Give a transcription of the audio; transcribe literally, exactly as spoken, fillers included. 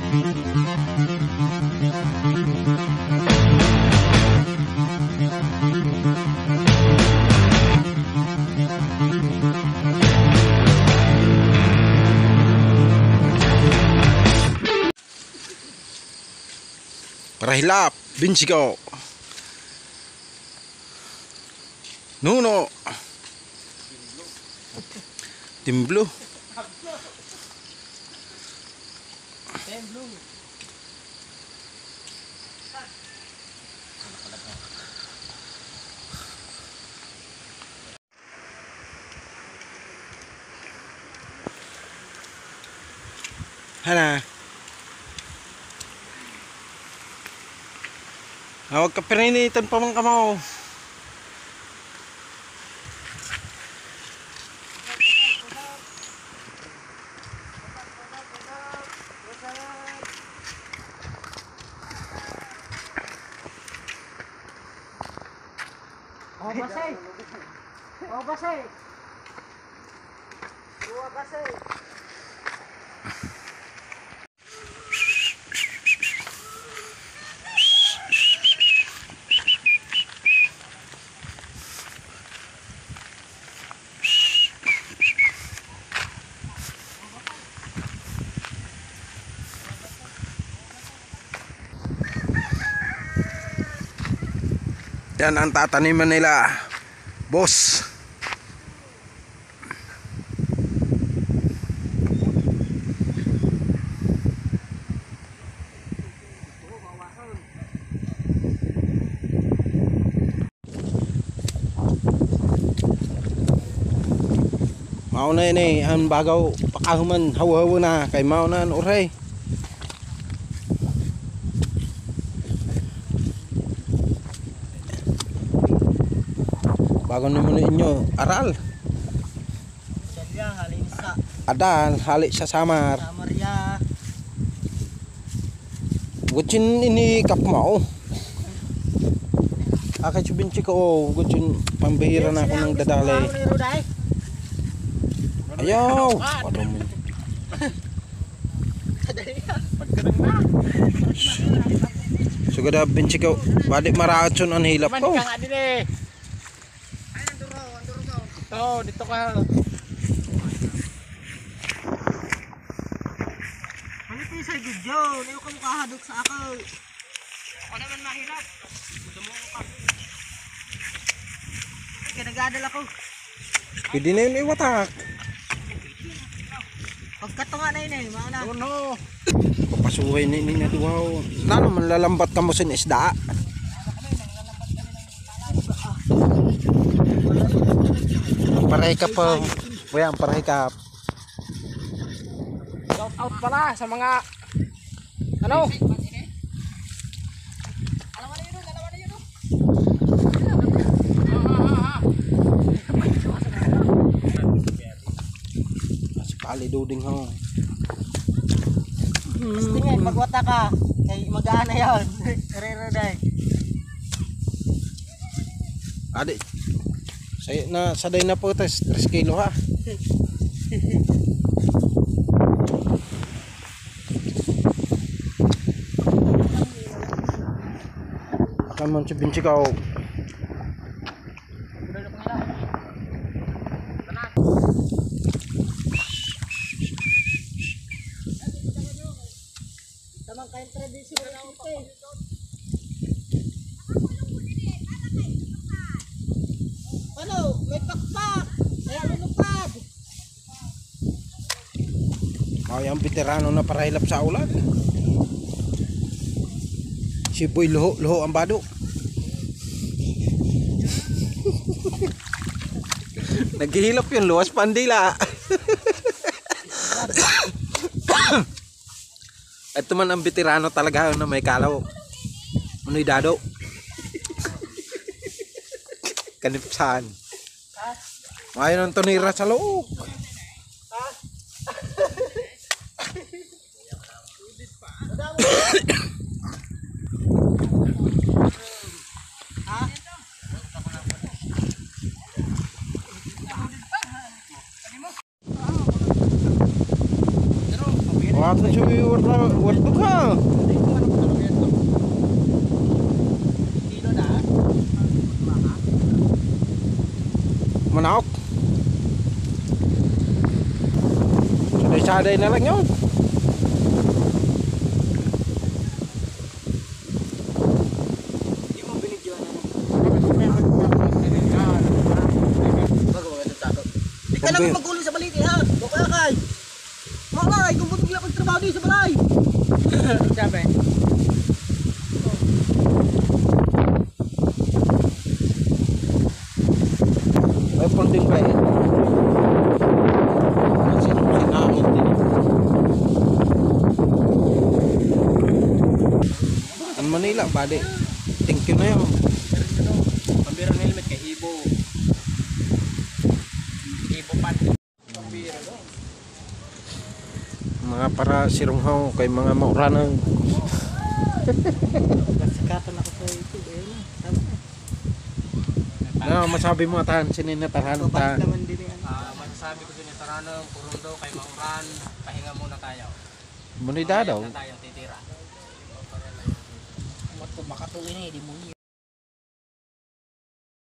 Para hilap, Binsigo. Nuno. Timblo. Hana. Huwag ka pininitan pa man kamaw. Oh basay. Oh basay. Dua basay. Yan ang tataniman nila, boss. Mauna yun eh, ang bagaw pakahuman hawa-hawa na kay mauna ang uray. Bago naman ninyo aral. Salya halin sa Adal halik sa samar. Maria. Gutsin ini kap mau. Akay subinci ko gutsin pambihira na ako ng dadalay. Ayaw. Waduh mo. Sugada binci ko badik maraatson an hilap ko. Oh, dito ka. Ano kayo sa video? Ayaw ka makahadok sa ako. Ako naman mahirap. Gusto mo ka. Kaya nag-aadal ako. Pwede na yun iwatak. Pagkato nga na yun eh. Mauna. Oh no. Papasuhay na yun na duwaw. Lalo man lalambat ka mo sin isda. Paray ka po. Wayan, paray ka. Shout out pala sa mga ano? Alaman na yun, alaman na yun. Mas paliduding ho. Gusto nga, magwata ka. Kay mag-aan na yun. Re-re-day. Adik. Saya na saday na po tes tres kilo ha. Akan man si binci kau. Tamang kain tradisional na ito eh. Ano? May pakpak! Kaya lumupad! Mau yang veterano na para hilap sa ulan. Si Boy luho-luho ang bado. Naghihilap yun, luwas pandila. Ito man ang veterano talaga na may kalaw. Unoy dado. Kanipsan. Ayaw ng tunira sa loob. Waktu cuy ka, warto ka. Hindi ko ano kung ano yan. Kilo na. Manok. Saday-saday na lang yun. Hindi mo binidyoan ano. Bago maganda tako. Di ka naman magulo sa baliti ha. Bukay kay. Malay, kung buti ako trabaho din sa balay. Sabi. May punding pa eh. Sinangin din. Ang Manila, bali. Thank you na yun. Pambira ng helmet kay Ibo. Ibo pan. Pambira do. Mga para sirunghaw kay mga mauranang. Sikatan ako sa YouTube eh. Ano masabi mo tahan sininatahan ta? naman din yan. Ah, masasabi ko din taranong purong daw kay Mauran. Pahinga muna tayo. Munida daw. Na tayo titira. Mat ko makatuloy na eh, di mo